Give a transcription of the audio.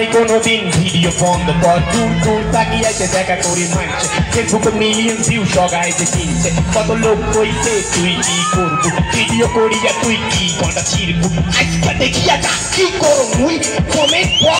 কোনোদিন ভিডিও বন্ধ কর দূর দূর তাকিয়ে আছে দেখা করে মানছে ফেসবুকে মিলিয়ন ভিউ সগাই যে কিনছে কত লোক কইছে তুই কি করবি ভিডিও করিয়া তুই কি ঘন্টা ছিড়বি আজকে দেখিয়া কি করো মুই কমেন্ট